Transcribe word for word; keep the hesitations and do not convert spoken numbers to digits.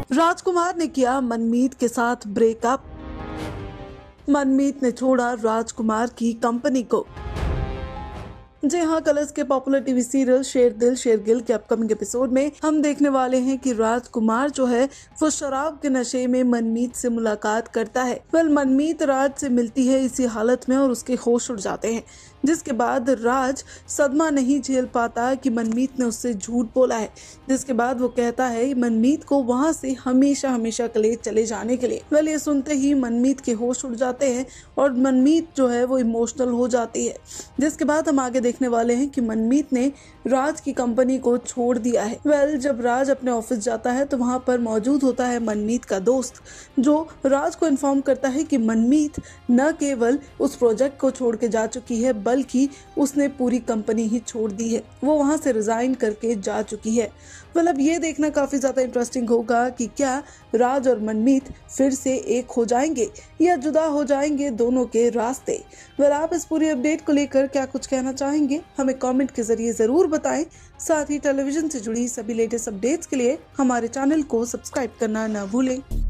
राजकुमार ने किया मनमीत के साथ ब्रेकअप। मनमीत ने छोड़ा राजकुमार की कंपनी को। जी हाँ, कलर्स के पॉपुलर टीवी सीरियल शेर दिल शेर गिल के अपकमिंग एपिसोड में हम देखने वाले हैं कि राजकुमार जो है वो शराब के नशे में मनमीत से मुलाकात करता है। वेल मनमीत राज से मिलती है इसी हालत में और उसके होश उड़ जाते हैं, जिसके बाद राज सदमा नहीं झेल पाता कि मनमीत ने उससे झूठ बोला है। जिसके बाद वो कहता है मनमीत को वहां से हमेशा हमेशा के लिए चले जाने के लिए। वेल ये सुनते ही मनमीत के होश उड़ जाते हैं और मनमीत जो है वो इमोशनल हो जाती है। जिसके बाद हम आगे देखने वाले हैं कि मनमीत ने राज की कंपनी को छोड़ दिया है। वेल जब राज अपने ऑफिस जाता है तो वहां पर मौजूद होता है मनमीत का दोस्त, जो राज को इन्फॉर्म करता है कि मनमीत न केवल उस प्रोजेक्ट को छोड़ के जा चुकी है बल्कि उसने पूरी कंपनी ही छोड़ दी है, वो वहां से रिजाइन करके जा चुकी है। वेल अब ये देखना काफी ज्यादा इंटरेस्टिंग होगा कि क्या राज और मनमीत फिर से एक हो जाएंगे या जुदा हो जाएंगे दोनों के रास्ते। वेल आप इस पूरी अपडेट को लेकर क्या कुछ कहना चाहेंगे हमें कमेंट के जरिए जरूर बताएं। साथ ही टेलीविजन से जुड़ी सभी लेटेस्ट अपडेट्स के लिए हमारे चैनल को सब्सक्राइब करना न भूलें।